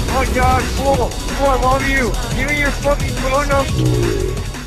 Oh my god, Fool, I love you. Give me your fucking phone number.